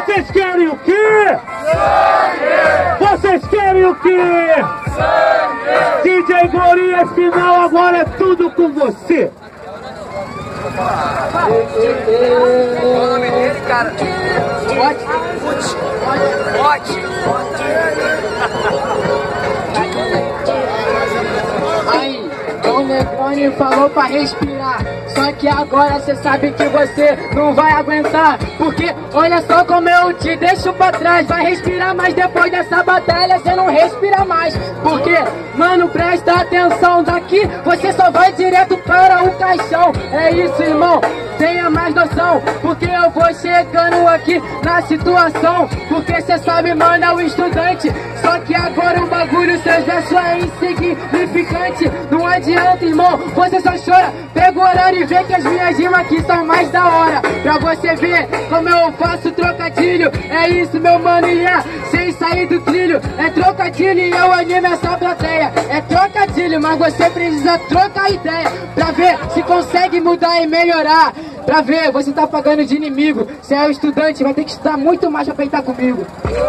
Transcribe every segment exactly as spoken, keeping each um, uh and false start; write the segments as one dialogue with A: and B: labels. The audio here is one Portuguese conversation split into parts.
A: Vocês querem o quê? Sangue! Vocês querem o quê? Sangue! D J Gorilas, final, agora é tudo com você.
B: Qual o nome dele, cara? Bote. Bote.
C: Aí, o Negroni falou pra respirar. Só que agora cê sabe que você não vai aguentar. Porque olha só como eu te deixo pra trás. Vai respirar, mas depois dessa batalha cê não respira mais. Porque, mano, presta atenção. Daqui você só vai direto para o caixão. É isso, irmão, tenha mais noção. Porque eu vou chegando aqui na situação. Porque cê sabe, mano, é o estudante. Só que agora o bagulho, seu gesto é insignificante. Não adianta, irmão, você só chora. Pega o horário e vê que as minhas rimas aqui são mais da hora. Pra você ver como eu faço trocadilho. É isso, meu mano, e é sem sair do trilho. É trocadilho e eu animo essa plateia. É trocadilho, mas você precisa trocar ideia. Pra ver se consegue mudar e melhorar. Pra ver, você tá pagando de inimigo. Você é um estudante, vai ter que estudar muito mais pra peitar comigo.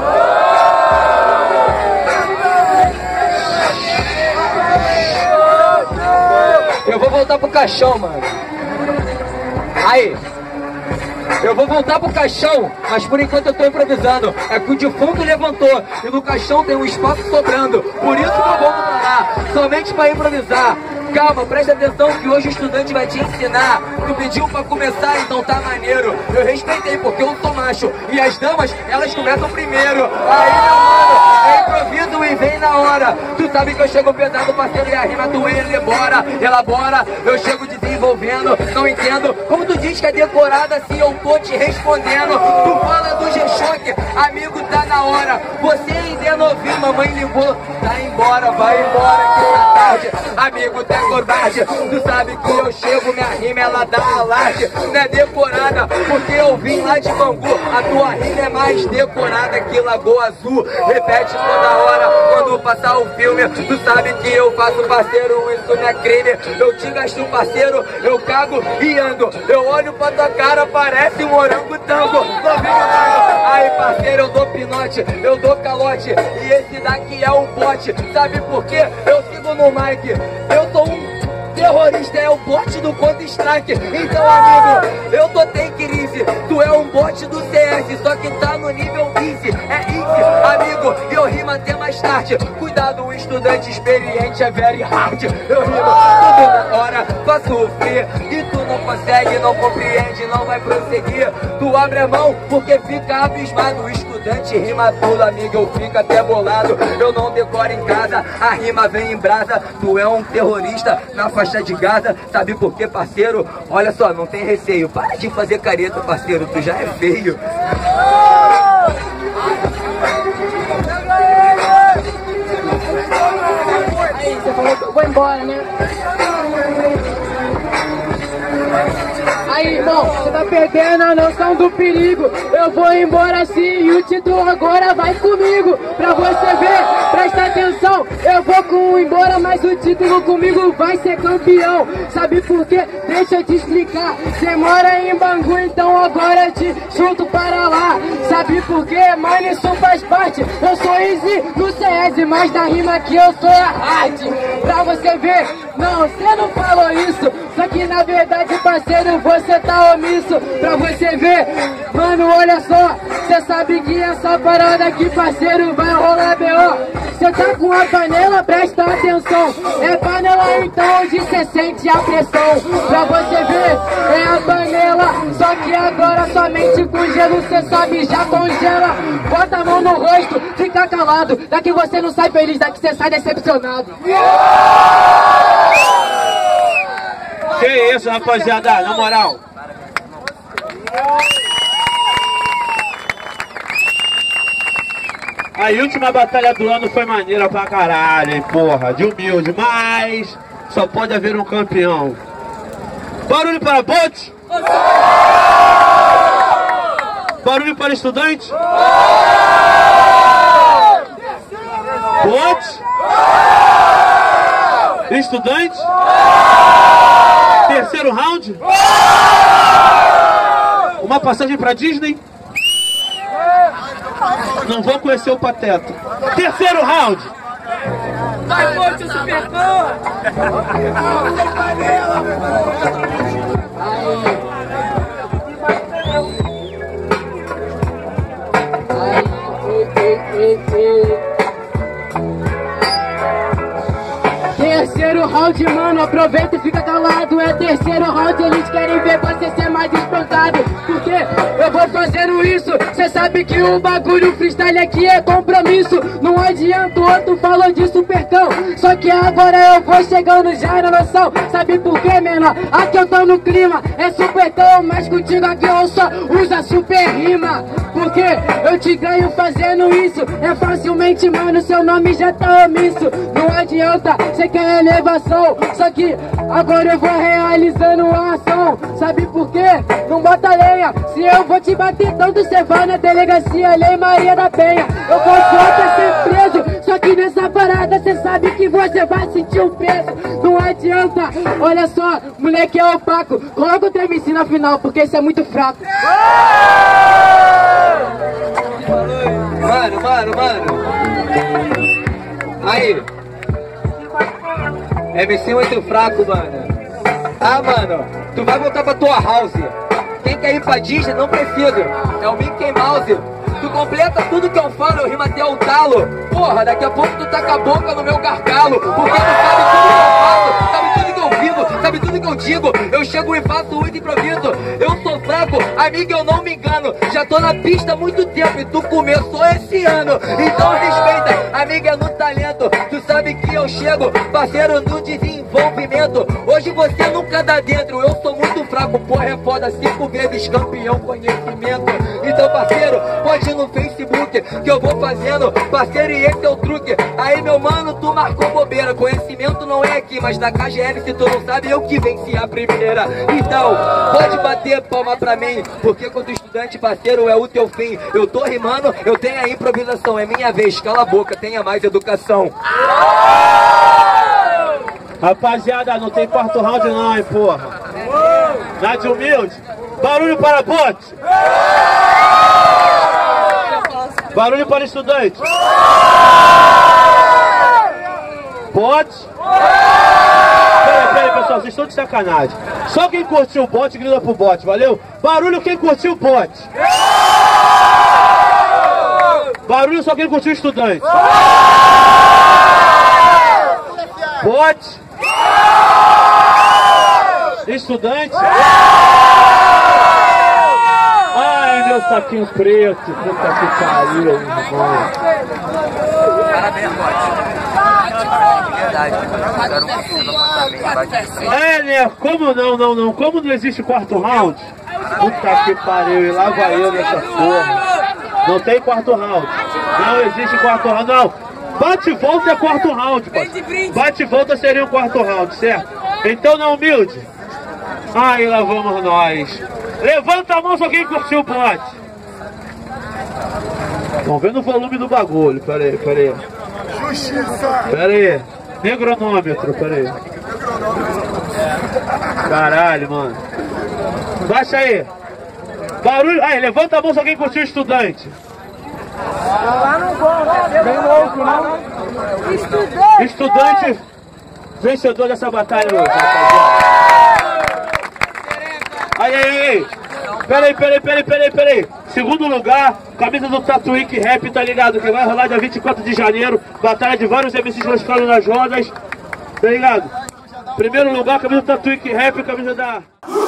B: Eu vou voltar pro caixão, mano. Aí, eu vou voltar pro caixão, mas por enquanto eu tô improvisando. É que o defunto levantou e no caixão tem um espaço sobrando. Por isso que eu vou parar, somente pra improvisar. Calma, presta atenção que hoje o estudante vai te ensinar. Tu pediu pra começar, então tá maneiro. Eu respeitei porque eu sou macho e as damas, elas começam primeiro. Aí, meu mano, é improviso e vem na hora. Tu sabe que eu chego pesado, parceiro, e a rima tu elabora, elabora. Eu chego desenvolvendo, não entendo como tu diz que é decorada, assim eu tô te respondendo. Tu fala do G-Shock, amigo, tá na hora. Você ainda é novinho, mamãe ligou, tá embora, vai embora que tá tarde. Amigo, tá covarde, tu sabe que eu chego, minha rima ela dá alarde. Não é decorada, porque eu vim lá de Bangu. A tua rima é mais decorada que Lagoa Azul. Repete toda hora, quando passar o filme. Tu sabe que eu faço, parceiro, isso não é crime. Eu te gasto, parceiro, eu cago e ando. Eu olho pra tua cara, parece um orangotango. Novinho, mano, aí parceiro, eu dou pinote, eu dou calote. E esse daqui é o bote, sabe por quê? Eu sigo no mic, eu sou um terrorista, é o bot do Counter-Strike. Então, amigo, eu tô tem crise. Tu é um bot do C S, só que tá no nível easy. É easy, amigo, e eu rimo até mais tarde. Cuidado, um estudante experiente é very hard. Eu rimo tudo na hora pra sofrer. E tu não consegue, não compreende, não vai prosseguir. Tu abre a mão porque fica abismado. O estudante rima tudo, amigo, eu fico até bolado. Eu não decoro em casa, a rima vem em brasa. Tu é um terrorista na faixa de Gaza, sabe por quê, parceiro? Olha só, não tem receio, para de fazer careta, parceiro, tu já é feio.
C: Aí, você falou que eu vou embora, né? Aí, irmão, você tá perdendo a noção do perigo. Eu vou embora sim e o título agora vai comigo. Pra você ver, presta atenção. Eu vou com embora, mas o título comigo vai ser campeão. Sabe por quê? Deixa eu te explicar. Você mora em Bangu, então agora eu te junto para lá. Sabe por quê? Mano, isso faz parte. Eu sou easy no C S, mas da rima que eu sou a hard. Pra você ver, não, você não falou isso. Só que na verdade, parceiro, você tá omisso. Pra você ver, mano, olha só. Cê sabe que essa parada aqui, parceiro, vai rolar B O. Cê tá com a panela, presta atenção. É panela então onde cê sente a pressão. Pra você ver, é a panela. Só que agora somente com gelo, cê sabe, já congela. Bota a mão no rosto, fica calado. Daqui você não sai feliz, daqui cê sai decepcionado.
A: Que isso, rapaziada, na moral. A última batalha do ano foi maneira pra caralho, hein, porra, de humilde, mas só pode haver um campeão. Barulho para bote? Barulho para estudante? Bote? Estudante? Terceiro round? Uma passagem pra Disney? Não vão conhecer o Pateta. Terceiro round.
B: Vai, forte, Supercão!
C: Terceiro round, mano, aproveita e fica calado. É terceiro round, eles querem ver você ser mais espantado. Porque eu vou fazendo isso, cê sabe que o bagulho freestyle aqui é compromisso. Não adianta o outro falou de Supercão, só que agora eu vou chegando já na noção. Sabe por quê, menor? Aqui eu tô no clima, é Supercão, mas contigo aqui eu só usa super rima. Porque eu te ganho fazendo isso, é facilmente, mano, seu nome já tá omisso. Não adianta, cê quer elevação, só que agora eu vou realizando a ação. Sabe por quê? Não bota lenha, se eu vou te bater tanto, cê vai na delegacia, Lei Maria da Penha. Eu posso até ser preso, só que nessa parada cê sabe que você vai sentir o peso. Não adianta, olha só, moleque é opaco, coloca o teu M C na final, porque isso é muito fraco.
B: Mano, mano, mano. Aí. M C muito fraco, mano. Ah, mano, tu vai voltar pra tua house. Quem quer ir pra Disney não precisa. É o Mickey Mouse. Tu completa tudo que eu falo, eu rimo até o talo. Porra, daqui a pouco tu tá com a boca no meu gargalo. Porque tu sabe tudo que eu faço, sabe tudo que eu vivo, sabe tudo que eu digo. Eu chego e faço muito improviso. Eu sou fraco, amiga, eu não me engano. Já tô na pista há muito tempo e tu começou esse ano. Então respeita, amiga, é no talento. Tu sabe que eu chego, parceiro, no desenvolvimento. Hoje você nunca dá dentro, eu sou muito fraco. Porra, é foda, cinco vezes campeão, conhecimento. Então, parceiro, pode ir no Facebook que eu vou fazendo, parceiro, e esse é o truque. Aí, meu mano, tu marcou bobeira. Conhecimento não é aqui, mas da K G L, se tu não sabe, eu que venci a primeira. Então, pode bater palma pra mim, porque quando estudante, parceiro, é o teu fim. Eu tô rimando, eu tenho a improvisação, é minha vez, cala a boca, tenha mais educação.
A: Rapaziada, não tem quarto round não, hein, porra. Nada de humilde. Barulho para bote. Barulho para estudante. Bote. Peraí, peraí, pessoal, vocês estão de sacanagem. Só quem curtiu o bote grita pro bote, valeu? Barulho quem curtiu o bote. Barulho só quem curtiu o estudante. Bote. Estudante. Ai, meu saquinho preto. Puta que pariu, irmão.
B: Parabéns,
A: É, né? Como não, não, não? Como não existe quarto round? Puta que pariu, e lá vai eu nessa porra. Não tem quarto round. Não existe quarto round, não. Bate e volta é quarto round, pô. Bate e volta seria um quarto round, certo? Então não humilde. Aí lá vamos nós. Levanta a mão só quem curtiu o bote. Estão vendo o volume do bagulho. Pera aí, pera aí. Pera aí. Negronômetro, pera aí. Caralho, mano. Baixa aí. Barulho. Aí, levanta a mão só quem curtiu o estudante.
C: Lá não gosta, bem louco, não? Estudante!
A: Estudante vencedor dessa batalha hoje, rapaziada. Aí, aí, aí. Pera aí, pera aí, pera aí, pera aí, pera aí. Segundo lugar, camisa do Tatuíque Rap, tá ligado? Que vai rolar dia vinte e quatro de janeiro. Batalha de vários M Cs mostrando nas rodas. Tá ligado? Primeiro lugar, camisa do Tatuíque Rap, camisa da...